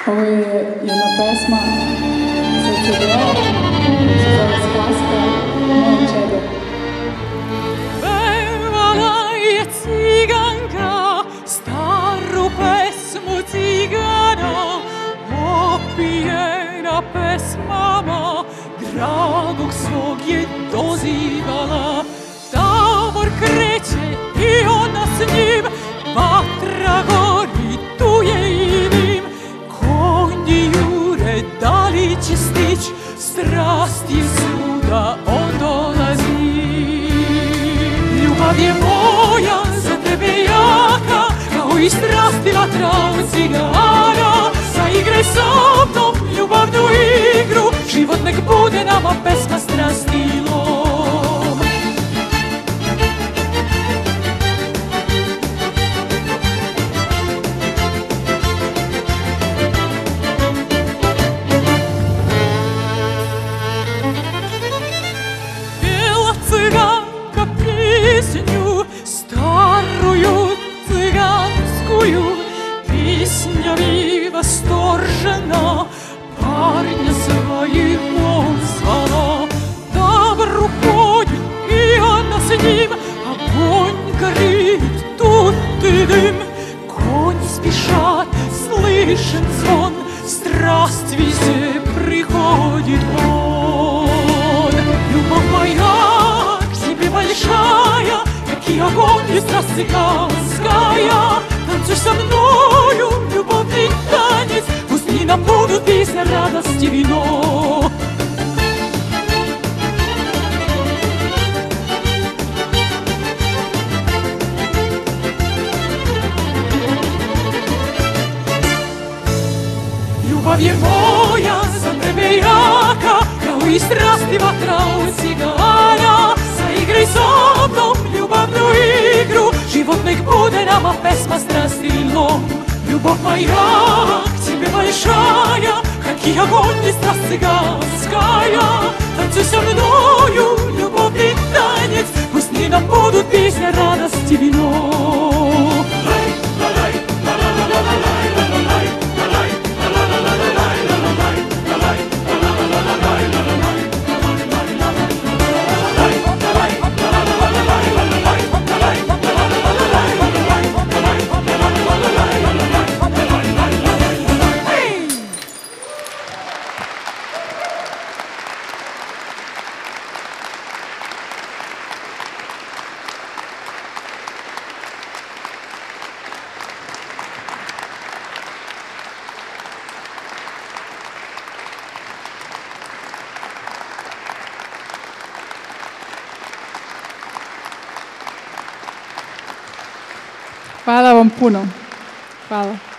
Ovo je jedna pesma sa CD-a, se zove Skaska Moje čedo. Pevala je ciganka staru pesmu cigana, opijena pesmama dragog svog je dozivala. Tabor kreće i ona s njim, vatra gori, tu je i dim. Konji jure, da li će stić, strast je svuda odolazi. Ljubav je moja, za tebe jaka, kao i strasti vatra od cigana. Zaigraj sa mnom ljubavnu igru, život nek bude nama pesma strasti i lom. Ciganka pjeсню, старую цыганскую, песнями восторжена, парня своего звала. Табор уходит, и она с ним, огонь горит, тут и дым. Кони спешат, слышен звон, страсть везде приходит он. Любовь моя большая, как и огонь и страсть цыганская. Танцуй со мною, любовный танец, пусть дни нам будут песня, радость и вино. Любовь je moja, za tebe jaka, kao i strasti vatra od cigana. Zaigraj sa mnom ljubavnu igru, život nek bude nama pesma strasti и лом. Любовь моя к тебе большая, как и огонь и страсть цыганская. Танцуй со мною, любовный танец, пусть дни нам будут песня, радость и вино. Hvala vam puno. Hvala.